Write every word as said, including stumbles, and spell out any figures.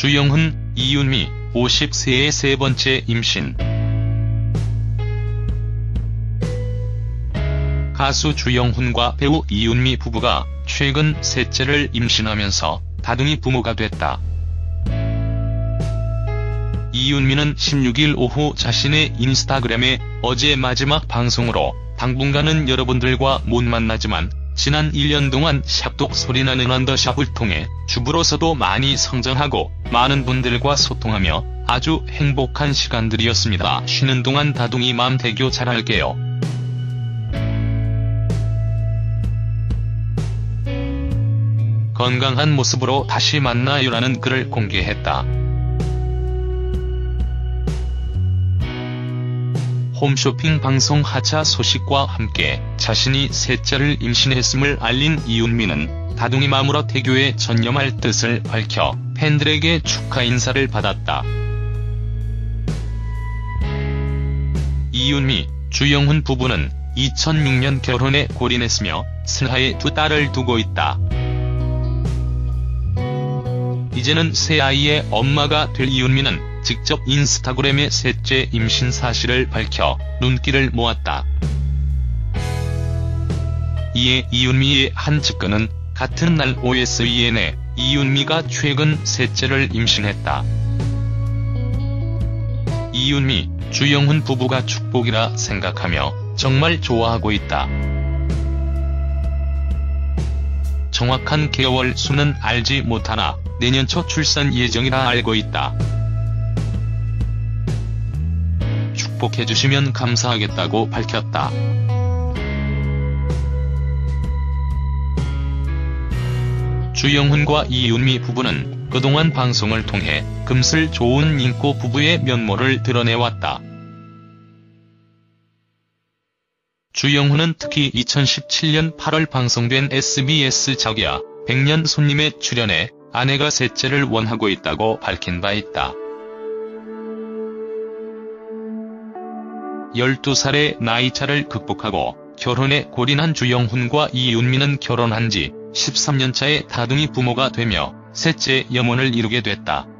주영훈, 이윤미, 오십 세의 세 번째 임신. 가수 주영훈과 배우 이윤미 부부가 최근 셋째를 임신하면서 다둥이 부모가 됐다. 이윤미는 십육일 오후 자신의 인스타그램에 어제 마지막 방송으로 당분간은 여러분들과 못 만나지만 지난 일 년 동안 샵독 소리나는 언더샵을 통해 주부로서도 많이 성장하고 많은 분들과 소통하며 아주 행복한 시간들이었습니다. 쉬는 동안 다둥이 맘 대교 잘할게요. 건강한 모습으로 다시 만나요라는 글을 공개했다. 홈쇼핑 방송 하차 소식과 함께 자신이 셋째를 임신했음을 알린 이윤미는 다둥이 맘으로 대교에 전념할 뜻을 밝혀 팬들에게 축하 인사를 받았다. 이윤미, 주영훈 부부는 이천육 년 결혼에 골인했으며 슬하에 두 딸을 두고 있다. 이제는 새 아이의 엄마가 될 이윤미는 직접 인스타그램에 셋째 임신 사실을 밝혀 눈길을 모았다. 이에 이윤미의 한 측근은 같은 날 오에스이엔에 이윤미가 최근 셋째를 임신했다. 이윤미, 주영훈 부부가 축복이라 생각하며 정말 좋아하고 있다. 정확한 개월 수는 알지 못하나 내년 초 출산 예정이라 알고 있다. 축복해주시면 감사하겠다고 밝혔다. 주영훈과 이윤미 부부는 그동안 방송을 통해 금슬 좋은 인고 부부의 면모를 드러내왔다. 주영훈은 특히 이천십칠 년 팔월 방송된 에스비에스 자기야 백 년 손님에 출연해 아내가 셋째를 원하고 있다고 밝힌 바 있다. 열두 살의 나이차를 극복하고 결혼에 골인한 주영훈과 이윤미는 결혼한 지 십삼 년 차에 다둥이 부모가 되며 셋째 염원을 이루게 됐다.